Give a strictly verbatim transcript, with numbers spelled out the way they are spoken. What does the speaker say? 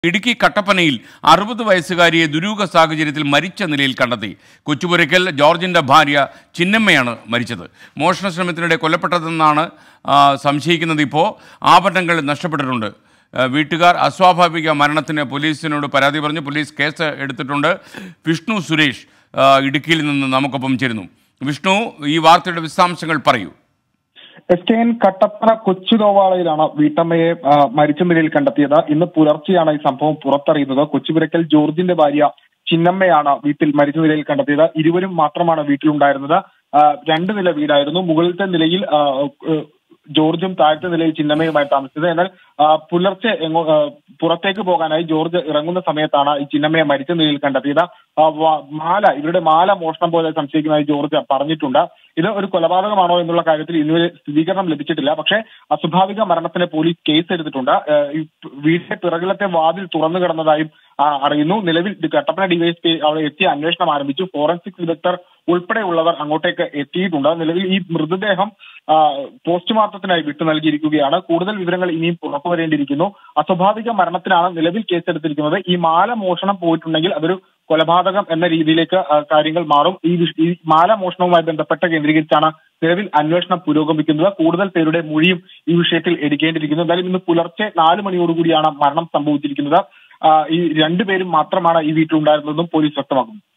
ഇടുക്കി കട്ടപ്പനയിൽ അറുപത് വയസ്സുകാരിയെ ദുരൂഹ സാഹചര്യത്തിൽ മരിച്ച നിലയിൽ കണ്ടെത്തി. കൊച്ചുപുരയ്ക്കൽ ജോർജിന്റെ ഭാര്യ ചിന്നമ്മയാണ് മരിച്ചത്. മോഷണ ശ്രമത്തിനിടെ കൊല്ലപ്പെട്ടതെന്നാണ് സംശയിക്കുന്നത്. ഇപ്പോൾ ആഭരണങ്ങൾ നഷ്ടപ്പെട്ടിട്ടുണ്ട്. വീട്ടുകാർ അസ്വാഭാവിക മരണത്തിന് പോലീസിനോട് പരാതി പറഞ്ഞു. പോലീസ് കേസ് എടുത്തിട്ടുണ്ട്. വിഷ്ണു സുരേഷ് ഇടുക്കിയിൽ നിന്ന് നമുക്കൊപ്പം ചേരുന്നു. വിഷ്ണു, ഈ വാർത്തയുടെ വിശദാംശങ്ങൾ പറയൂ. എസ് കെ എൻ കട്ടപ്പന കൊച്ചുതോവാളയിലാണ് വീട്ടമ്മയെ മരിച്ച നിലയിൽ കണ്ടെത്തിയത്. ഇന്ന് പുലർച്ചെയാണ് ഈ സംഭവം പുറത്തറിയുന്നത്. കൊച്ചുപുരയ്ക്കൽ ജോർജിന്റെ ഭാര്യ ചിന്നമ്മയാണ് വീട്ടിൽ മരിച്ച നിലയിൽ കണ്ടെത്തിയത്. ഇരുവരും മാത്രമാണ് വീട്ടിലുണ്ടായിരുന്നത്. രണ്ട് നില വീടായിരുന്നു. മുകളിലത്തെ നിലയിൽ ജോർജും താഴത്തെ നിലയിൽ ചിന്നമ്മയുമായി താമസിച്ചത്. എന്നാൽ പുലർച്ചെ പുറത്തേക്ക് പോകാനായി ജോർജ് ഇറങ്ങുന്ന സമയത്താണ് ഈ ചിന്നമ്മയെ മരിച്ച നിലയിൽ കണ്ടെത്തിയത്. മാല ഇവരുടെ മാല മോഷണം പോലെ സംശയിക്കുന്നതായി ജോർജ് പറഞ്ഞിട്ടുണ്ട്. ഇത് ഒരു കൊലപാതകമാണോ എന്നുള്ള കാര്യത്തിൽ ഇന്നുവരെ സ്ഥിരീകരണം ലഭിച്ചിട്ടില്ല. പക്ഷേ അസ്വാഭാവിക മരണത്തിന് പോലീസ് കേസ് എടുത്തിട്ടുണ്ട്. വീടിന്റെ പിറകിലത്തെ വാതിൽ തുറന്നു കിടന്നതായും അറിയുന്നു. നിലവിൽ കട്ടപ്പന ഡിവൈഎസ്പി അവിടെ എത്തി അന്വേഷണം ആരംഭിച്ചു. ഫോറൻസിക് വിദഗ്ധർ ഉൾപ്പെടെയുള്ളവർ അങ്ങോട്ടേക്ക് എത്തിയിട്ടുണ്ട്. നിലവിൽ ഈ മൃതദേഹം പോസ്റ്റ്മോർട്ടത്തിനായി വിട്ടു നൽകിയിരിക്കുകയാണ്. കൂടുതൽ വിവരങ്ങൾ ഇനിയും പുറത്തുവരേണ്ടിയിരിക്കുന്നു. അസ്വാഭാവിക മരണത്തിനാണ് നിലവിൽ കേസെടുത്തിരിക്കുന്നത്. ഈ മാല മോഷണം പോയിട്ടുണ്ടെങ്കിൽ അതൊരു കൊലപാതകം എന്ന രീതിയിലേക്ക് കാര്യങ്ങൾ മാറും. ഈ ഈ മാല മോഷണവുമായി ബന്ധപ്പെട്ട് കേന്ദ്രീകരിച്ചാണ് നിലവിൽ അന്വേഷണം പുരോഗമിക്കുന്നത്. കൂടുതൽ പേരുടെ മൊഴിയും ഈ വിഷയത്തിൽ എടുക്കേണ്ടിയിരിക്കുന്നു. എന്തായാലും ഇന്ന് പുലർച്ചെ നാല് മണിയോടുകൂടിയാണ് മരണം സംഭവിച്ചിരിക്കുന്നത്. ഈ രണ്ടുപേരും മാത്രമാണ് ഈ വീട്ടിലുണ്ടായിരുന്നതെന്നും പോലീസ് വ്യക്തമാക്കുന്നു.